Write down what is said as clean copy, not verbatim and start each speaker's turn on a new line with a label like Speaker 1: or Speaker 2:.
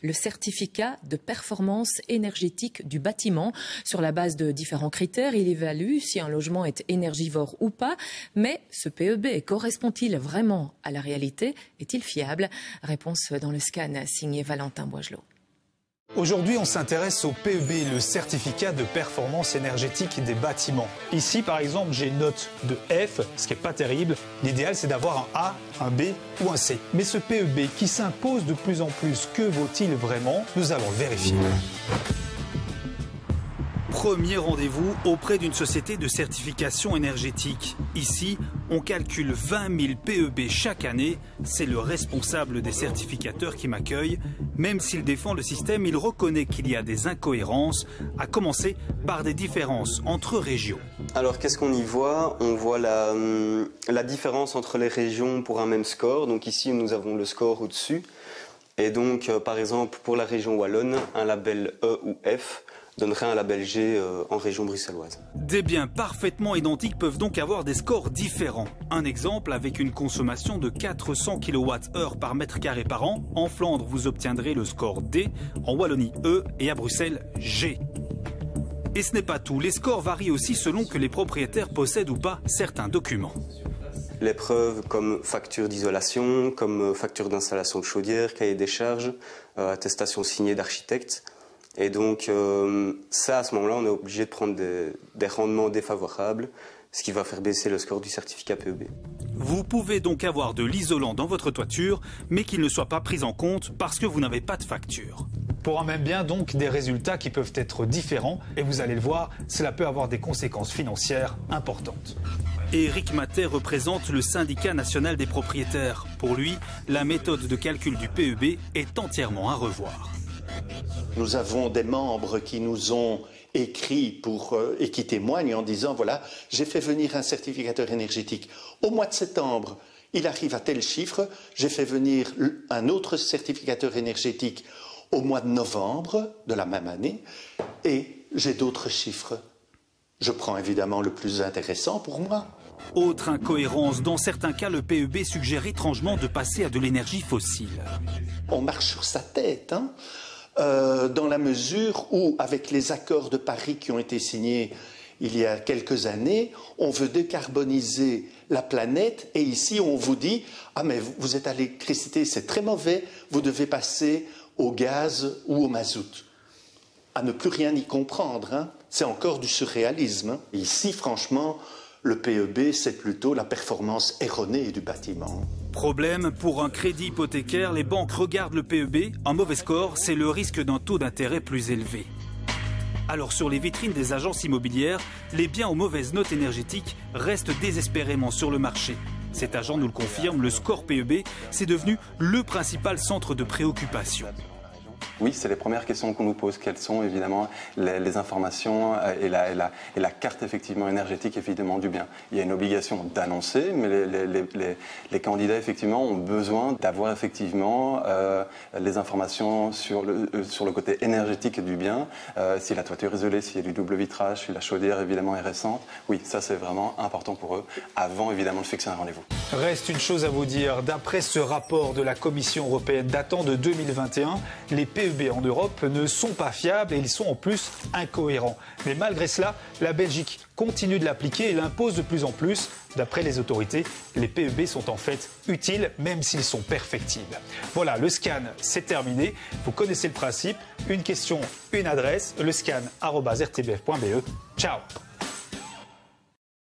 Speaker 1: le certificat de performance énergétique du bâtiment. Sur la base de différents critères, il évalue si un logement est énergivore ou pas. Mais ce PEB correspond-il vraiment à la réalité? Est-il fiable? Réponse dans le scan signé Valentin Boisgelot.
Speaker 2: Aujourd'hui, on s'intéresse au PEB, le certificat de performance énergétique des bâtiments. Ici, par exemple, j'ai une note de F, ce qui n'est pas terrible. L'idéal, c'est d'avoir un A, un B ou un C. Mais ce PEB qui s'impose de plus en plus, que vaut-il vraiment? Nous allons le vérifier.
Speaker 3: Premier rendez-vous auprès d'une société de certification énergétique. Ici, on calcule 20 000 PEB chaque année. C'est le responsable des certificateurs qui m'accueille. Même s'il défend le système, il reconnaît qu'il y a des incohérences, à commencer par des différences entre régions.
Speaker 4: Alors qu'est-ce qu'on y voit? On voit la différence entre les régions pour un même score. Donc ici, nous avons le score au-dessus. Et donc, par exemple, pour la région wallonne, un label E ou F donnerait un label G en région bruxelloise.
Speaker 3: Des biens parfaitement identiques peuvent donc avoir des scores différents. Un exemple, avec une consommation de 400 kWh par mètre carré par an, en Flandre vous obtiendrez le score D, en Wallonie E et à Bruxelles G. Et ce n'est pas tout, les scores varient aussi selon que les propriétaires possèdent ou pas certains documents.
Speaker 4: Les preuves comme facture d'isolation, comme facture d'installation de chaudière, cahier des charges, attestation signée d'architecte. Et donc ça, à ce moment-là, on est obligé de prendre des rendements défavorables, ce qui va faire baisser le score du certificat PEB.
Speaker 3: Vous pouvez donc avoir de l'isolant dans votre toiture, mais qu'il ne soit pas pris en compte parce que vous n'avez pas de facture.
Speaker 2: Pour un même bien, donc, des résultats qui peuvent être différents. Et vous allez le voir, cela peut avoir des conséquences financières importantes.
Speaker 3: Éric Matet représente le syndicat national des propriétaires. Pour lui, la méthode de calcul du PEB est entièrement à revoir.
Speaker 5: Nous avons des membres qui nous ont écrit et qui témoignent en disant, voilà, j'ai fait venir un certificateur énergétique. Au mois de septembre, il arrive à tel chiffre. J'ai fait venir un autre certificateur énergétique au mois de novembre de la même année. Et j'ai d'autres chiffres. Je prends évidemment le plus intéressant pour moi.
Speaker 3: Autre incohérence, dans certains cas, le PEB suggère étrangement de passer à de l'énergie fossile.
Speaker 5: On marche sur sa tête, hein. Dans la mesure où, avec les accords de Paris qui ont été signés il y a quelques années, on veut décarboniser la planète et ici on vous dit « Ah mais vous êtes à l'électricité, c'est très mauvais, vous devez passer au gaz ou au mazout ». À ne plus rien y comprendre, hein. C'est encore du surréalisme. Hein. Ici, franchement, le PEB, c'est plutôt la performance erronée du bâtiment.
Speaker 3: Problème, pour un crédit hypothécaire, les banques regardent le PEB. Un mauvais score, c'est le risque d'un taux d'intérêt plus élevé. Alors sur les vitrines des agences immobilières, les biens aux mauvaises notes énergétiques restent désespérément sur le marché. Cet agent nous le confirme, le score PEB, c'est devenu le principal centre de préoccupation.
Speaker 6: Oui, c'est les premières questions qu'on nous pose. Quelles sont évidemment les informations et la carte effectivement énergétique évidemment du bien. Il y a une obligation d'annoncer, mais les candidats effectivement ont besoin d'avoir effectivement les informations sur le côté énergétique du bien. Si la toiture est isolée, s'il y a du double vitrage, si la chaudière évidemment est récente. Oui, ça c'est vraiment important pour eux avant évidemment de fixer un rendez-vous.
Speaker 2: Reste une chose à vous dire. D'après ce rapport de la Commission européenne datant de 2021, les PEB en Europe ne sont pas fiables et ils sont en plus incohérents. Mais malgré cela, la Belgique continue de l'appliquer et l'impose de plus en plus. D'après les autorités, les PEB sont en fait utiles même s'ils sont perfectibles. Voilà, le scan, c'est terminé. Vous connaissez le principe. Une question, une adresse, le scan@rtbf.be. Ciao.